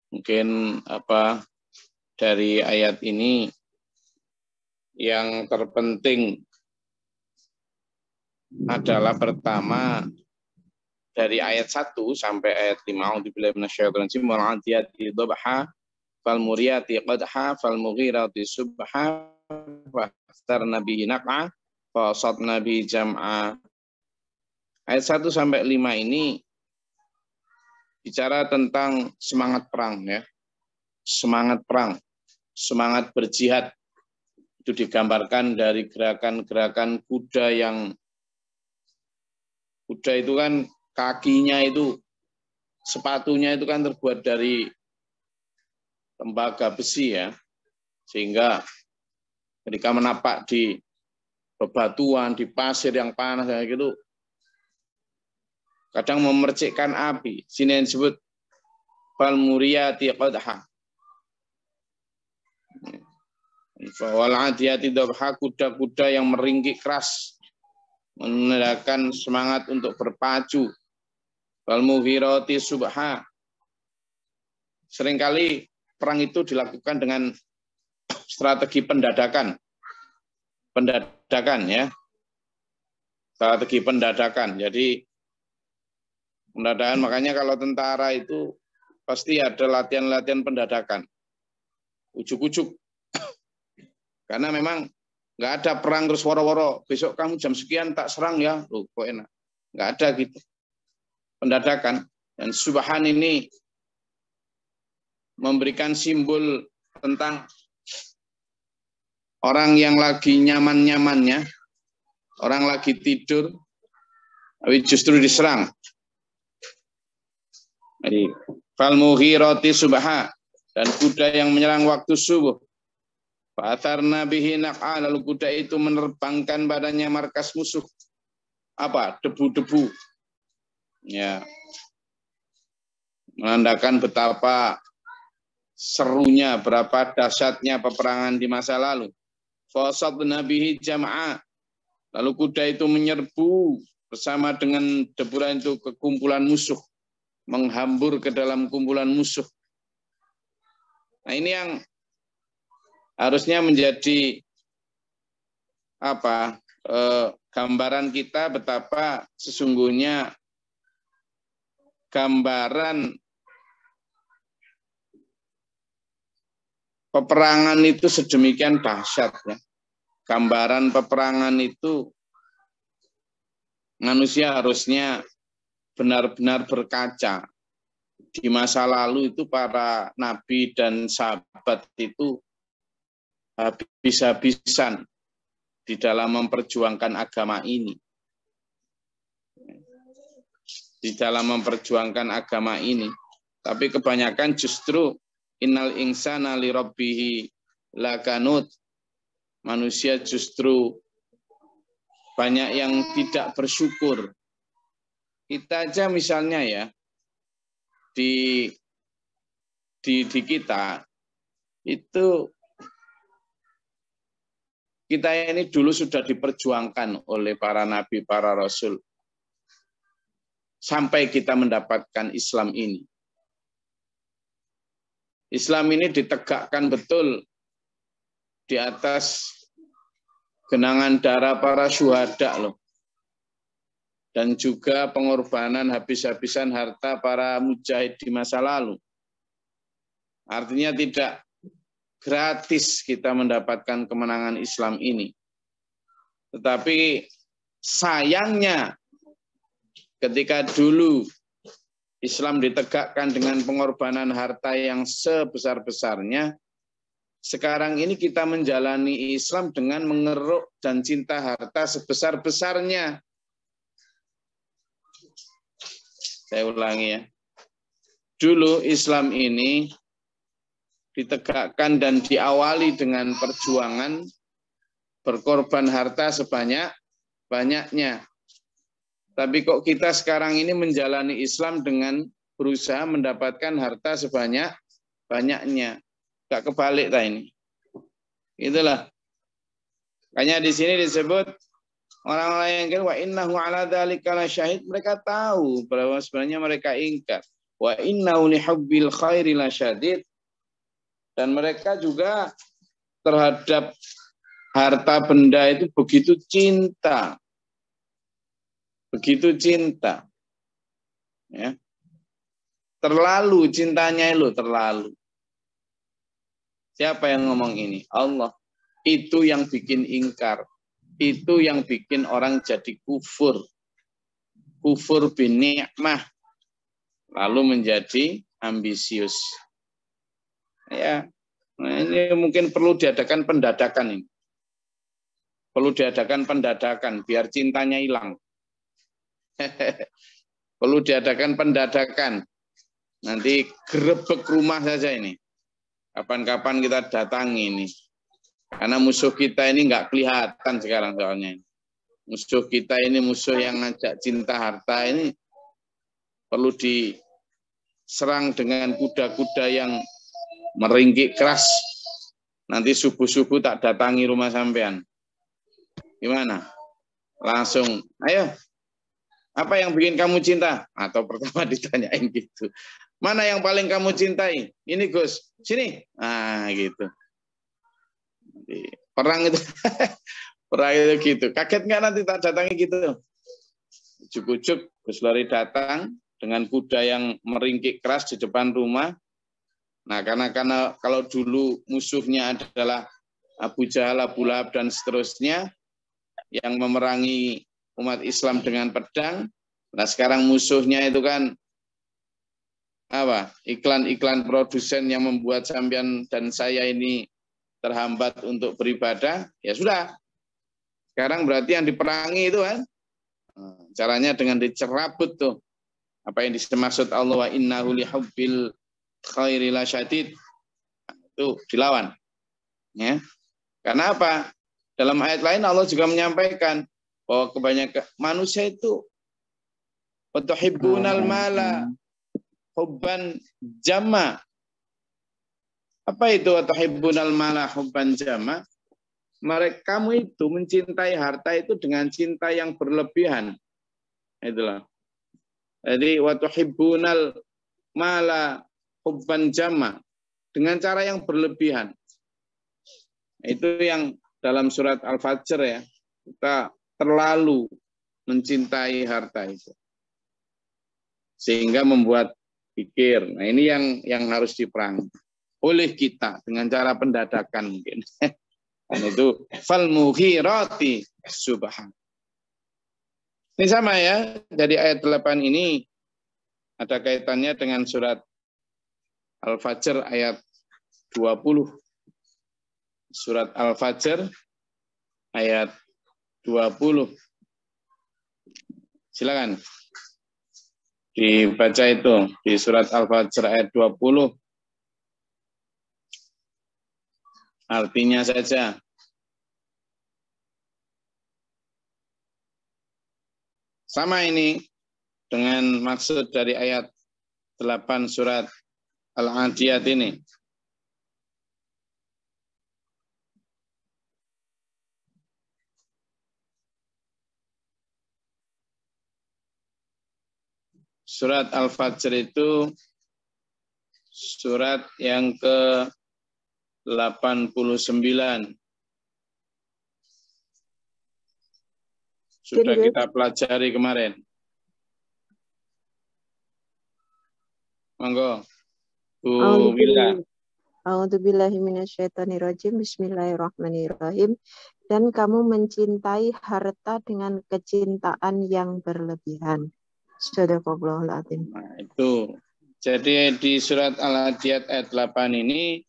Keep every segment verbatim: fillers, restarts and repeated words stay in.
Mungkin apa dari ayat ini yang terpenting adalah pertama dari ayat satu sampai ayat lima, a'udzubillahi minasyaitonir rajim, wal 'adiyati dhabha fal muriyati qadha fal mughirati subha fastarna bihi naq'a fasatna bihi jam'a. Ayat satu sampai lima ini bicara tentang semangat perang ya. Semangat perang, semangat berjihad. Itu digambarkan dari gerakan-gerakan kuda yang kuda itu kan kakinya itu, sepatunya itu kan terbuat dari tembaga besi ya, sehingga ketika menapak di bebatuan, di pasir yang panas kayak gitu, kadang memercikkan api. Sini yang disebut fal muriyati qadha. Wal 'adiyati dhabha, kuda-kuda yang meringkik keras, menandakan semangat untuk berpacu. Wal mughirati subha. Seringkali perang itu dilakukan dengan strategi pendadakan. Pendadakan ya. Strategi pendadakan. Jadi pendadakan, makanya kalau tentara itu pasti ada latihan-latihan pendadakan. Ujuk-ujuk. Karena memang nggak ada perang terus woro-woro. Besok kamu jam sekian tak serang ya. Loh, kok enak. Nggak ada gitu. Pendadakan. Dan subhan ini memberikan simbol tentang orang yang lagi nyaman-nyamannya, orang lagi tidur, tapi justru diserang. Jadi, fal mughirati subha, dan kuda yang menyerang waktu subuh. Fa'atharna bihi naq'a, lalu kuda itu menerbangkan badannya markas musuh. Apa? Debu-debu. Ya. Menandakan betapa serunya, berapa dahsyatnya peperangan di masa lalu. Fasatna bihi jam'a, lalu kuda itu menyerbu bersama dengan deburan itu ke kumpulan musuh, menghambur ke dalam kumpulan musuh. Nah, ini yang harusnya menjadi apa? Eh, gambaran kita betapa sesungguhnya gambaran peperangan itu sedemikian dahsyat ya. Gambaran peperangan itu manusia harusnya benar-benar berkaca. Di masa lalu itu para nabi dan sahabat itu habis-habisan di dalam memperjuangkan agama ini. Di dalam memperjuangkan agama ini. Tapi kebanyakan justru innal insana li rabbihi lakanut. Manusia justru banyak yang tidak bersyukur. Kita aja misalnya ya, di di, di kita itu kita ini dulu sudah diperjuangkan oleh para nabi, para rasul, sampai kita mendapatkan Islam ini. Islam ini ditegakkan betul di atas genangan darah para syuhada loh. Dan juga pengorbanan habis-habisan harta para mujahid di masa lalu. Artinya tidak gratis kita mendapatkan kemenangan Islam ini. Tetapi sayangnya ketika dulu Islam ditegakkan dengan pengorbanan harta yang sebesar-besarnya, sekarang ini kita menjalani Islam dengan mengeruk dan cinta harta sebesar-besarnya. Saya ulangi ya. Dulu Islam ini ditegakkan dan diawali dengan perjuangan berkorban harta sebanyak-banyaknya. Tapi kok kita sekarang ini menjalani Islam dengan berusaha mendapatkan harta sebanyak-banyaknya. Gak kebalik tak ini. Itulah. Makanya di sini disebut orang-orang yang kira wa innahu ala dzalika lasyahid, mereka tahu bahwa sebenarnya mereka ingkar. Wa innahu lihubbil khairi lasyadid. Dan mereka juga terhadap harta benda itu begitu cinta. Begitu cinta. Ya. Terlalu cintanya itu, terlalu. Siapa yang ngomong ini? Allah. Itu yang bikin ingkar. Itu yang bikin orang jadi kufur. Kufur bin ni'mah. Lalu menjadi ambisius. Ya, nah ini mungkin perlu diadakan pendadakan ini. Perlu diadakan pendadakan biar cintanya hilang. Perlu diadakan pendadakan. Nanti gerebek rumah saja ini. Kapan-kapan kita datangi ini. Karena musuh kita ini nggak kelihatan sekarang soalnya. Musuh kita ini musuh yang ngajak cinta harta ini perlu diserang dengan kuda-kuda yang meringkik keras. Nanti subuh-subuh tak datangi rumah sampean. Gimana? Langsung, ayo. Apa yang bikin kamu cinta? Atau pertama ditanyain gitu. Mana yang paling kamu cintai? Ini Gus. Sini. Ah, gitu. Perang itu. Perang itu gitu. Kaget nggak nanti tak datangi gitu? Ujuk-ujuk Gus Lori datang dengan kuda yang meringkik keras di depan rumah. Nah, karena karena kalau dulu musuhnya adalah Abu Jahal, Abu Lahab dan seterusnya yang memerangi umat Islam dengan pedang. Nah, sekarang musuhnya itu kan apa? Iklan-iklan produsen yang membuat sampean dan saya ini terhambat untuk beribadah. Ya sudah. Sekarang berarti yang diperangi itu kan caranya dengan dicerabut tuh. Apa yang dimaksud Allah wa innahu lihubbil khairi lasyadid. Itu dilawan. Ya. Karena apa? Dalam ayat lain Allah juga menyampaikan bahwa kebanyakan manusia itu watuhibbunal mala hubban jamma. Apa itu watuhibbunal mala hubban jamma? Mereka kamu itu mencintai harta itu dengan cinta yang berlebihan. Itulah. Jadi watuhibbunal mala hubban jamma, dengan cara yang berlebihan. Itu yang dalam surat Al-Fajr ya, kita terlalu mencintai harta itu. Sehingga membuat pikir. Nah, ini yang yang harus diperangi oleh kita dengan cara pendadakan mungkin. Dan itu fal mughirati subhan. Ini sama ya, dari ayat delapan ini ada kaitannya dengan surat Al-Fajr ayat dua puluh. Surat Al-Fajr ayat dua puluh. Silakan dibaca itu di surat Al-Fajr ayat dua puluh. Artinya saja. Sama ini dengan maksud dari ayat delapan surat Al-Adiyat ini. Surat Al-Fajr itu surat yang ke delapan puluh sembilan. Sudah kita pelajari kemarin. Monggo. Bu Bila. A'udzubillahi minasyaitonirrajim. Bismillahirrahmanirrahim. Dan kamu mencintai harta dengan kecintaan yang berlebihan. Shadaqallahul adzim. Nah, itu. Jadi di surat Al-Adiyat ayat delapan ini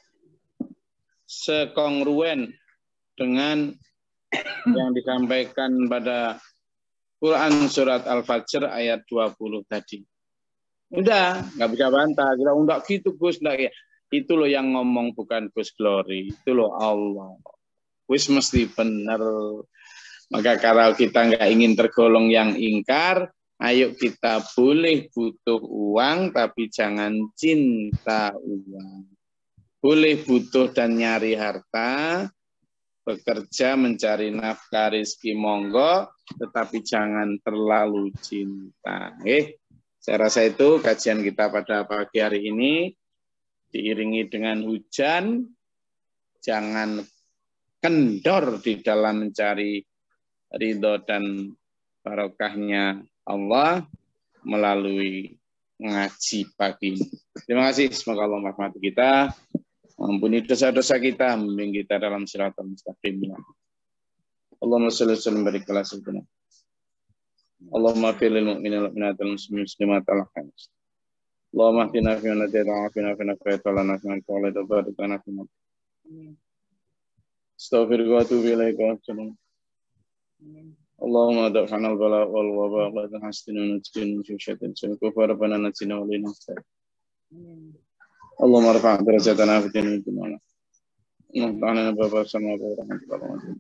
sekongruen dengan yang disampaikan pada Quran surat Al-Fajr ayat dua puluh tadi. Udah, nggak bisa bantah. Kita enggak gitu Gus, enggak ya. Itu loh yang ngomong bukan Gus Glory, itu loh Allah. Wis mesti benar. Maka kalau kita nggak ingin tergolong yang ingkar, ayo kita boleh butuh uang tapi jangan cinta uang. Boleh butuh dan nyari harta, bekerja mencari nafkah rezeki monggo, tetapi jangan terlalu cinta. Eh, Saya rasa itu kajian kita pada pagi hari ini diiringi dengan hujan. Jangan kendor di dalam mencari ridho dan barokahnya Allah melalui ngaji pagi ini. Terima kasih. Semoga Allah merahmati kita, mengampuni dosa-dosa kita, membimbing kita dalam siratal mustaqim. Allahumma shalli wa sallim barik ala sayyidina. Allahumma fil lil mu'minina wal mu'minati wal muslimin muslimat al khairs. Allahumma hdina fi man hadayta wa afina fi man afayta wa lana fi man tawallayta wa barik lana fi man. Astaghfiruka wa atubu ilaika wa atubu. Allahumma da'fana al-bala wal waba wa hastina najina fi syaitan wa rabbana najina wa lina sa'id. Allahumma rafa' darajatana fi dunya wa akhirah. Allahumma baba sama wa rahmatullahi.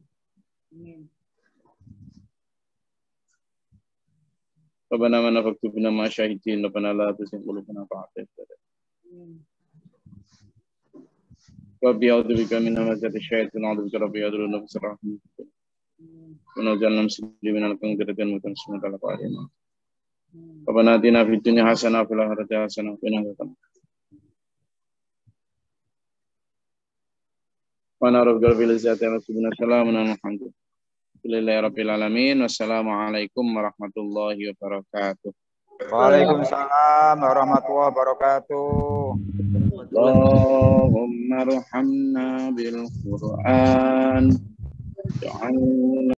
Rabbana man faktubna ma syahidin rabbana la tuzigh qulubana ba'da idh hadaytana. Rabbi a'udzu bika min hamazati syaitan wa a'udzu bika rabbi yadurruna fi sirrihim. Wa jalna muslimin al-qan qadatan mutasmi'an ala qalina. Rabbana atina fid dunya hasanah wa fil akhirati hasanah wa qina adzaban. Wa na'udzu bika bil izzati wa subhana salamun alhamdulillah. Rabbil alamin. Wassalamualaikum warahmatullahi wabarakatuh. Waalaikumsalam warahmatullahi wabarakatuh. Allahumma arhamna bil Qur'an.